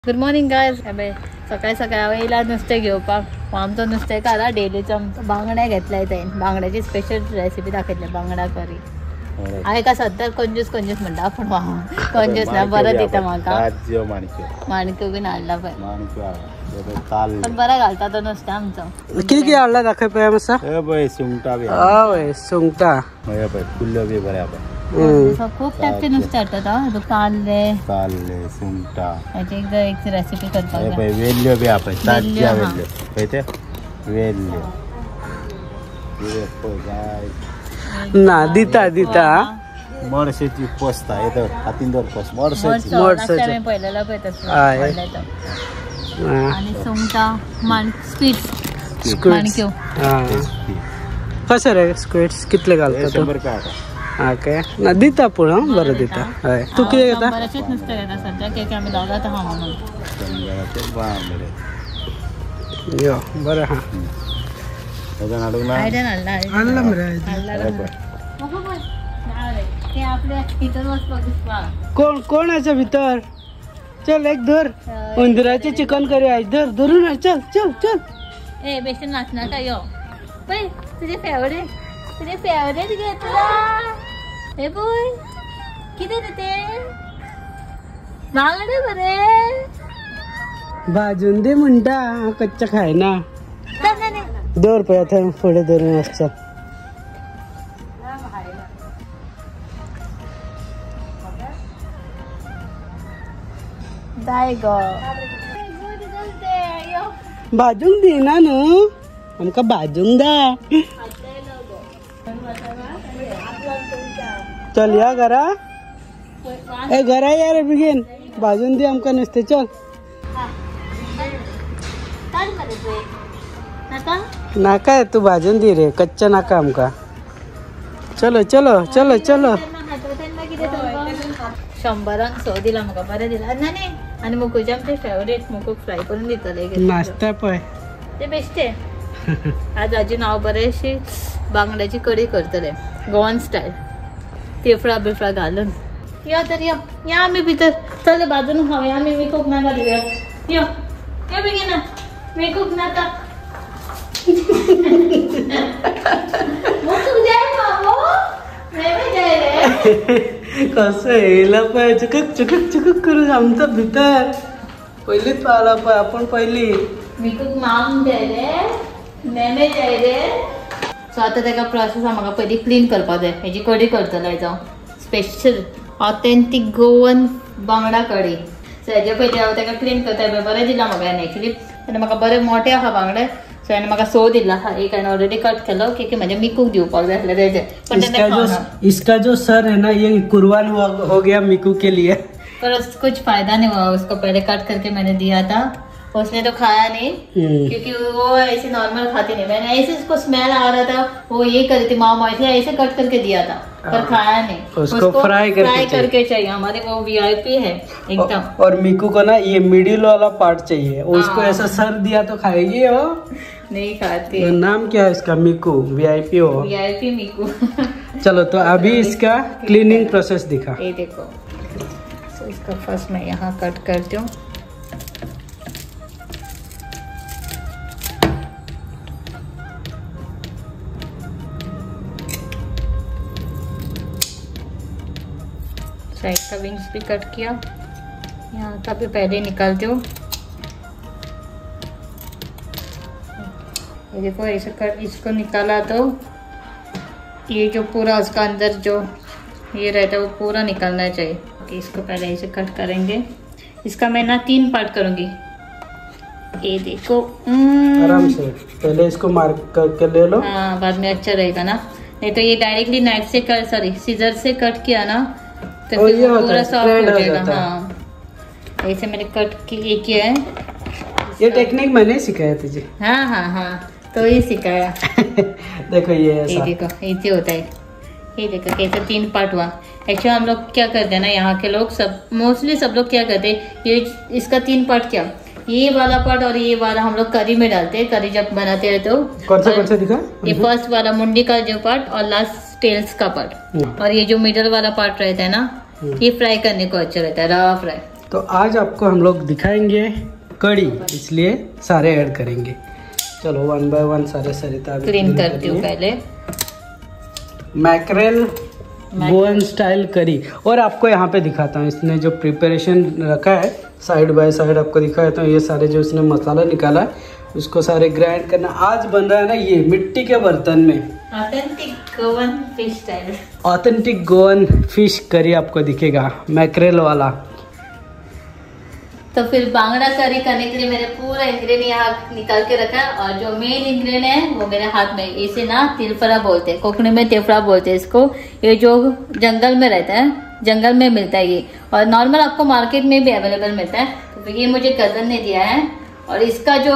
Good morning guys. सकाळी सकाळी येयला नुस्तें घेवपाक. आमचो नुस्तेकार डेलीचो आमचो बांगडे घेतलाय. त्यान बांगड्याची स्पेशल रेसिपी दाखयतले, बांगडा करी. हांवें का सद्दां कंजूस म्हणटा पूण कंजूस ना, बरं दिता म्हाका. माणक्यो बीन हाडला पळय, पण बरा घालता तो नुस्तें आमचो. कितें हाडला दाखय पळय मातसो. सुंगटां बी हय सुंगटां कुल्ल्यो बी बऱ्या खूप टायपचे नुस्तें हाडटा. ताल्ले सुंगटां याची एक रेसिपी करपाक. वेल्ल्यो बी आपण ताज्या वेल्ल्यो पळय ते वेल्ल्यो ना दिता मडशेची पोस्ता येतो हातीन दर पोस्ट मडशेची पळयलेला पळय तसलो. आणि सुंगटां स्क्विड्स माणक्यो. कशें रे स्क्विड्स कितले घालता तूं? 100 रुपया. ओके ना दिता पूण बरं दिता. हय तू कितें घेता? बरेचेच नुस्तें घेता सद्या, की आमी दोगांच आहा म्हणून. यो बरें हा. आयदन हाडला मरे. ते आपल्या भितर वचपाक दिसता. कोणाच्या भितर? चल एक धर. उंदराचे चिकन करी आहे. धरून आहे. चल चल चल. ए बेश्टे नाचनाका यो. पळय तुजे फेवरेट घेतला. हे पळय कितें रे ते बांगडे बरे भाजून दे म्हणटा. कच्चा खायना. दर पळय थंय फुडें धरून आसता. जाय गो भाजूंक दिना न्हू आमकां भाजूंक दा. चल या घरा. ए घरा या रे बेगीन. भाजून दी आमकां नुस्तें. चल नाका तू भाजून दी रे. कच्चा नाका आमकां. चलो चलो चलो चलो. 100 100 दिला म्हाका. बरें दिला न्ही. आनी मुकुचे आमचे फेवरेट मुकूक फ्राय करून दितले. नाचता पळय ते बेश्टे. आज आजी हांव बरेशी बांगड्याची कडी करतले गोवन स्टायल. तेफळा बिफळा घालून. या तर या आमी भितर. चल बाजून खावया आमी. मेकूक नाका दिवया. यो यो बेगीन. मेकूक नाका. मुकूक जाय बाबू. मेमे जाय रे. कसं येयला पळय. चुकूक करून आमचा भितर. पयलीच पावला पळय आपण. पहिली मेकूक माम जाय रे. मेमे जाय रे. सो आतां ताका प्रोसेस म्हाका पयलीं क्लीन करपाक जाय. हेजी कडी करतलो. हेजो स्पेशल ऑथेंटीक गोवन बांगडा कडी. सो हेजे पयलीं हांव ताका क्लीन करता. बरें दिलां म्हाका हांवें एक्चुली. आनी म्हाका बरें मोठे आहा बांगडे. सो हांवें म्हाका 100 दिला. एक हांवें ऑलरेडी कट केलो की म्हणजे मिकूक दिवपाक जाय आसलें तेजे. पण इसका जो सर है ना ये कुर्बान हो गया मिकू के लिए. पर कुछ फायदा नहीं हुआ उसको. पहले कट करके मैंने दिया था. उसने तो खाया नहीं क्योंकि वो ऐसे नॉर्मल खाती नहीं. मैंने ऐसे उसको स्मेल आ रहा था. वो ये करी थी मामा, इसलिए ऐसे कट करके दिया था पर खाया नहीं. उसको फ्राई करके चाहिए. हमारे वो VIP है एकदम. और मिकू को ना ये मिडिल वाला पार्ट चाहिए. उसको ऐसा सर दिया तो खाएगी वो नहीं खाती. नाम क्या है इसका? मिकू. VIP हो. VIP मिकू. चलो तो अभी इसका क्लीनिंग प्रोसेस दिखा. ये देखो. तो इसका फर्स्ट मैं यहाँ कट करती हूँ. साइड का विंग्स भी कट किया. यहाँ का भी पहले निकालती हूँ. ये देखो ऐसे कर इसको निकाला तो ये जो पूरा उसका अंदर जो ये रहता है वो पूरा निकालना चाहिए. ओके इसको पहले ऐसे कट करेंगे. इसका मैं ना 3 पार्ट करूँगी. ये देखो आराम से पहले इसको मार्क करके ले लो. हाँ बाद में अच्छा रहेगा ना. नहीं तो ये डायरेक्टली नाइफ से कर सीजर से कट किया ना तो फिर पूरा सॉफ्ट हो जाएगा. हाँ ऐसे मैंने कट किया है. ये टेक्निक मैंने सिखाया तुझे. हाँ तो ये सिखाया. देखो ये देखो ऐसे होता है. ये देखो कैसे 3 पार्ट हुआ. एक्चुअली हम लोग क्या करते हैं ना यहाँ के लोग मोस्टली सब लोग क्या करते हैं ये इसका 3 पार्ट क्या ये वाला पार्ट और ये वाला हम लोग करी में डालते हैं. करी जब बनाते हैं तो कौन सा दिखा? ये फर्स्ट वाला मुंडी का जो पार्ट और लास्ट टेल्स का पार्ट. और ये जो मिडल वाला पार्ट रहता है ना ये फ्राई करने को अच्छा रहता है. रवा फ्राई. तो आज आपको हम लोग दिखाएंगे कड़ी, इसलिए सारे ऐड करेंगे। चलो 1 बाय 1 सारे सरिता क्लीन करती हूँ पहले। मैकरेल गोवन स्टाइल करी। और आपको यहाँ पे दिखाता हूँ इसने जो प्रिपरेशन रखा है, साइड बाय साइड आपको दिखाता हूँ। ये सारे जो इसने मसाला निकाला है उसको सारे ग्राइंड करना। आज बन रहा है ना ये मिट्टी के बर्तन में authentic Goan fish style. Authentic Goan fish curry आपको दिखेगा, मैकरेल वाला। तो फिर बांगड़ा करी करने के लिए मैंने पूरा इंग्रेडिएंट यहाँ निकाल के रखा है। और जो मेन इंग्रेडिएंट है वो मेरे हाथ में, इसे ना तिलफड़ा बोलते हैं, कोकणी में तिलफड़ा बोलते हैं इसको। ये जो जंगल में रहता है, जंगल में मिलता है ये, और नॉर्मल आपको मार्केट में भी अवेलेबल मिलता है। तो ये मुझे कजन ने दिया है। और इसका जो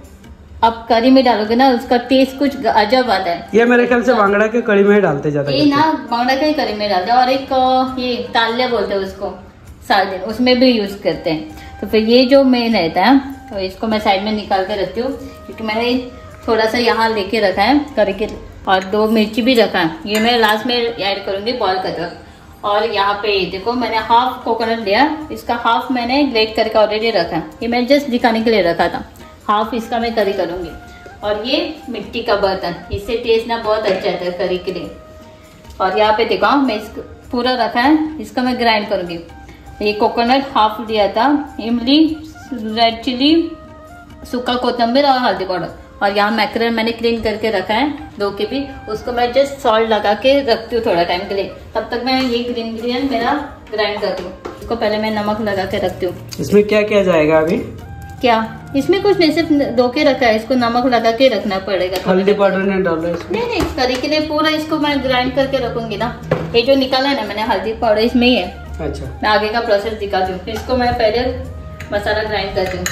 आप करी में डालोगे ना, उसका टेस्ट कुछ अजब आता है। ये मेरे ख्याल से बांगड़ा के कड़ी में ही डालते जाते ये ना बांगड़ा के करी में डालते हैं। और एक ये तालिया बोलते हैं उसको, सार्डिन, उसमें भी यूज करते हैं। तो फिर ये जो मेन रहता है, तो इसको मैं साइड में निकाल के रखती हूँ, क्योंकि मैंने थोड़ा सा यहाँ लेके रखा है करी के। और 2 मिर्ची भी रखा है, ये मैं लास्ट में ऐड करूंगी बॉयल कर। और यहाँ पे देखो मैंने हाफ कोकोनट लिया, इसका हाफ मैंने ग्रेट करके ऑलरेडी रखा है। ये मैं जस्ट दिखाने के लिए रखा था, हाफ इसका मैं करी करूंगी। और ये मिट्टी का बर्तन, इससे टेस्ट ना बहुत अच्छा आता है करी के लिए। और यहाँ पे देखो मैं इसको पूरा रखा है, इसका मैं ग्राइंड करूंगी। ये कोकोनट हाफ लिया था, इमली, रेड चिली, सूखा कोतंबीर और हल्दी पाउडर। और यहाँ मैकरेल मैंने क्लीन करके रखा है, 2 के भी, उसको मैं जस्ट सॉल्ट लगा के रखती हूँ थोड़ा टाइम के लिए। तब तक मैं ये इंग्रेडिएंट मेरा ग्राइंड करती हूँ। इसको पहले मैं नमक लगा के रखती हूँ। इसमें क्या किया जाएगा अभी? क्या इसमें कुछ नहीं, सिर्फ 2 के रखा है, इसको नमक लगा के रखना पड़ेगा। हल्दी पाउडर नहीं डाल रहा इसमें? नहीं, करी के लिए पूरा इसको मैं ग्राइंड करके रखूंगी ना। ये जो निकाला है ना मैंने हल्दी पाउडर, इसमें ही है। अच्छा, मैं आगे का प्रोसेस दिखाती हूँ। इसको मैं पहले मसाला ग्राइंड करती हूँ।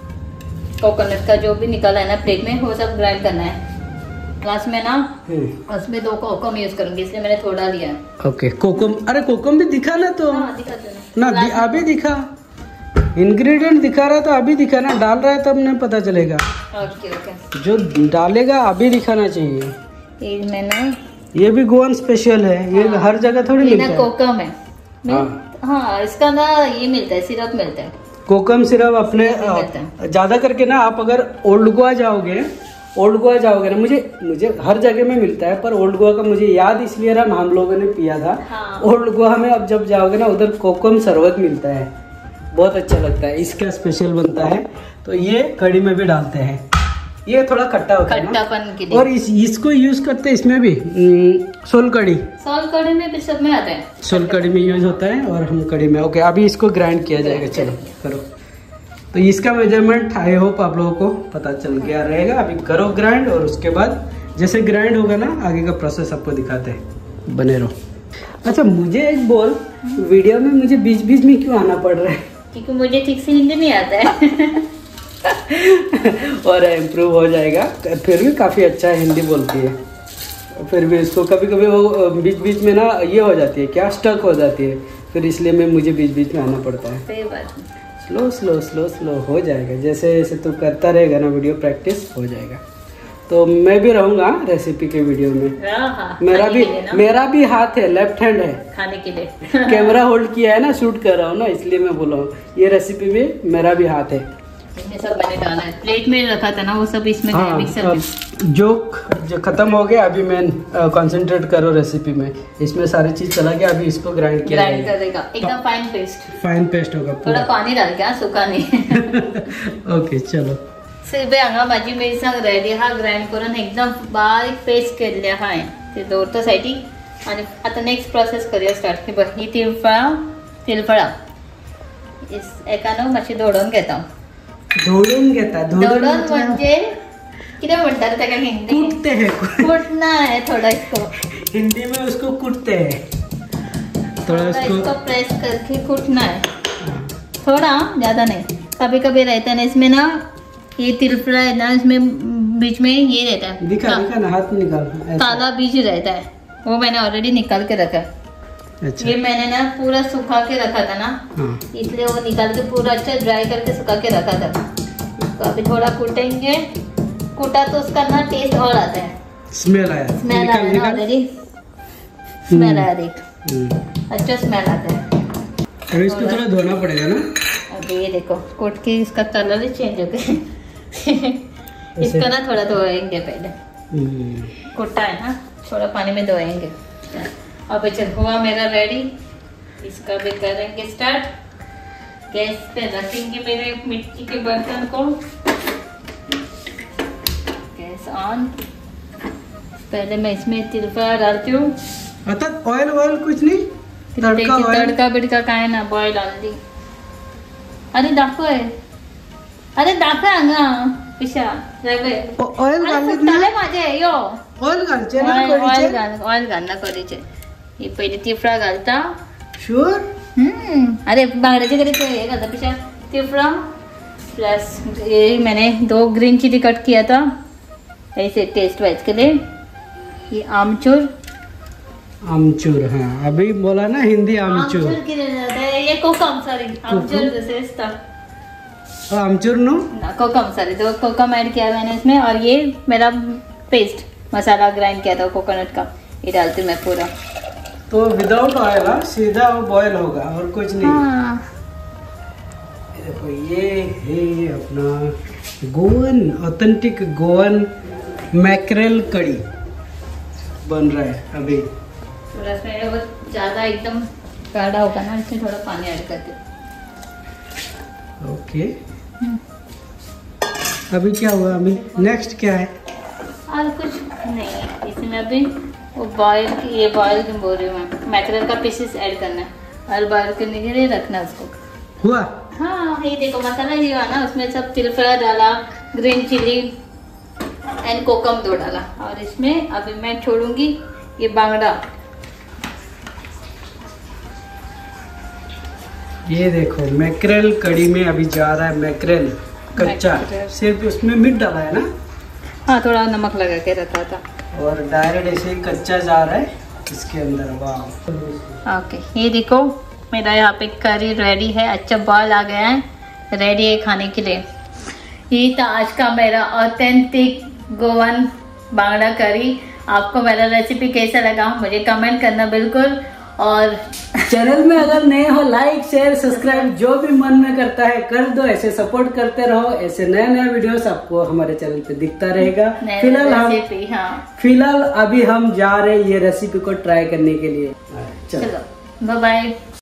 कोकोनट का जो भी निकाला है ना प्लेट में, वो सब ग्राइंड करना है। लास्ट में ना उसमें 2 कोकम यूज करूंगी, इसलिए मैंने थोड़ा लिया है। ओके, कोकम। अरे कोकम भी दिखा ना, तो ना अभी दिखा, इंग्रेडिएंट दिखा रहा है तो अभी दिखा ना, डाल रहा है तब नहीं पता चलेगा। ओके ओके, जो डालेगा अभी दिखाना चाहिए। ये मैंने, ये भी गोवन स्पेशल है, ये हर जगह थोड़ी मिलता है। कोकम है। हाँ, इसका ना ये मिलता है, सिरप मिलता है, कोकम सिरप। अपने ज्यादा करके ना आप अगर ओल्ड गोवा जाओगे ना, मुझे हर जगह में मिलता है, पर ओल्ड गोवा का मुझे याद इसलिए रहा, हम लोगों ने पिया था। हाँ। ओल्ड गोवा में अब जब जाओगे ना, उधर कोकम शरबत मिलता है, बहुत अच्छा लगता है, इसका स्पेशल बनता है। तो ये कड़ी में भी डालते हैं, ये थोड़ा खट्टा होता है, खट्टापन के लिए। और इसको यूज करते हैं इसमें भी, सोल कड़ी में भी सब में आता है, सोल कड़ी में यूज होता है, और हम कड़ी में। ओके, अभी इसको ग्राइंड किया जाएगा। चलो करो। तो इसका मेजरमेंट आई होप आप लोगों को पता चल गया रहेगा। अभी करो ग्राइंड, और उसके बाद जैसे ग्राइंड होगा ना, आगे का प्रोसेस आपको दिखाते हैं, बने रहो। अच्छा, मुझे एक बोल, वीडियो में मुझे बीच बीच में क्यों आना पड़ रहा है? क्योंकि मुझे ठीक से हिंदी नहीं आता है। और इम्प्रूव हो जाएगा। फिर भी काफ़ी अच्छा हिंदी बोलती है, फिर भी इसको कभी कभी वो बीच बीच में ना ये हो जाती है, क्या स्टक हो जाती है, फिर इसलिए मैं मुझे बीच बीच में आना पड़ता है। सही बात। स्लो स्लो स्लो स्लो हो जाएगा, जैसे जैसे तू करता रहेगा ना वीडियो, प्रैक्टिस हो जाएगा। तो मैं भी रहूँगा रेसिपी के वीडियो में। मेरा भी हाथ है, लेफ्ट हैंड है खाने के लिए। कैमरा होल्ड किया है ना, शूट कर रहा हूँ ना, इसलिए मैं बोला हूँ ये रेसिपी में मेरा भी हाथ है। इसमें सब मैंने डाला है, प्लेट में रखा था ना वो सब इसमें। हाँ, मिक्सर में जो खत्म हो गया, अभी मैं कंसंट्रेट करो रेसिपी में। इसमें सारी चीज चला गया, अभी इसको ग्राइंड किया ग्राइंड करेगा, एकदम फाइन पेस्ट होगा। थोड़ा पानी डाल के, सूखा नहीं। ओके, चलो। सिर्फ हांगा माझी मिरसांग रेडी हा, ग्राइंड करून एकदम बारीक पेस्ट केल्ले हाय, ते दवरता सायडीक। आणि आता नेक्स्ट प्रोसेस करूया स्टार्ट। ही बघ, ही तिलफळा एकानं मातशी धोडून घेता। धोडून म्हणजे किती म्हणतात त्याला हिंदी? कूटते हैं। कूटना है थोड़ा इसको, हिंदी में उसको कूटते हैं। थोड़ा इसको प्रेस करके कूटना है, थोड़ा ज्यादा नहीं। कभी कभी रहता है ना इसमें ना, ये तिलफड़ा है ना, इसमें बीच में ये रहता है, दिखा ना, हाथ निकाल, काला बीज रहता है, वो मैंने ऑलरेडी निकाल के रखा है। अच्छा। ये मैंने ना पूरा सुखा के रखा था ना, इसलिए वो निकाल के पूरा अच्छा ड्राई करके सुखा के रखा था। तो अभी थोड़ा कूटेंगे, कूटा तो उसका ना टेस्ट और आता है। स्मेल आया ना ऑलरेडी, स्मेल आया, देख अच्छा स्मेल आता है। और इसको थोड़ा धोना पड़ेगा ना। ये देखो कोट की इसका कलर ही चेंज हो गया। इसका ना थोड़ा धोएंगे पहले, कोटा है ना, थोड़ा पानी में धोएंगे। अब चल हुआ मेरा रेडी, इसका भी करेंगे स्टार्ट। गैस पे रखेंगे मेरे मिट्टी के बर्तन को, गैस ऑन। पहले मैं इसमें तिलका डालती हूँ। ऑयल वॉयल कुछ नहीं, तड़का बिड़का काय ना, बॉईल ऑनली। अरे दाखव आहे, अरे दाखव पिशा ऑयल माझे यो ऑयल घालचे ना, ऑइल घालना कढीचे। हे पहिले तिफळा घालता। श्योर? अरे बांगड्याच्या कढी तो हे घालता पिशा, तिफळा प्लस ये मैंने 2 ग्रीन चिली कट किया था ऐसे टेस्ट वाइज के लिए। ये आमचूर, आमचूर, हाँ अभी बोला ना हिंदी आमचूर। के लिए ये कोकम, सॉरी आमचूर जैसे इसका आमचूर नो कोकम, सॉरी 2 कोकम ऐड किया मैंने इसमें। और ये मेरा पेस्ट मसाला ग्राइंड किया था कोकोनट का, ये डालती हूँ मैं पूरा। तो विदाउट ऑयल सीधा बॉयल होगा और कुछ नहीं। हाँ। देखो ये है अपना गोवन, ऑथेंटिक गोवन मैक्रेल कड़ी बन रहा है अभी। थोड़ा इसमें बहुत ज्यादा एकदम गाढ़ा होगा ना, इसमें थोड़ा पानी ऐड करते। ओके, अभी क्या हुआ, अभी नेक्स्ट क्या है? और कुछ नहीं, इसमें अभी वो बॉयल, ये बॉयल क्यों बोल रही हूँ मैं, मैक्रेल का पीसेस ऐड करना है और बॉयल करने के लिए रखना उसको। हुआ? हाँ, ये देखो मसाला जो है ना, उसमें सब तिलफड़ा डाला, ग्रीन चिली एंड कोकम 2 डाला। और इसमें अभी मैं छोड़ूंगी ये बांगड़ा। ये देखो मैक्रेल कड़ी में अभी जा रहा है मैक्रेल कच्चा, सिर्फ उसमें मीट डाला है ना? हाँ, थोड़ा नमक लगा के रखा था और डायरेक्ट ऐसे ही कच्चा जा रहा है इसके अंदर। वाह, ओके, ये देखो मेरा यहाँ पे करी रेडी है, अच्छा बॉयल आ गया है, रेडी है खाने के लिए। ये था आज का मेरा ऑथेंटिक गोवन बांगड़ा करी। आपको मेरा रेसिपी कैसा लगा मुझे कमेंट करना बिल्कुल। और चैनल में अगर नए हो लाइक शेयर सब्सक्राइब जो भी मन में करता है कर दो, ऐसे सपोर्ट करते रहो, ऐसे नए नए वीडियोस आपको हमारे चैनल पे दिखता रहेगा। फिलहाल अभी हम जा रहे हैं ये रेसिपी को ट्राई करने के लिए। चलो बाय बाय।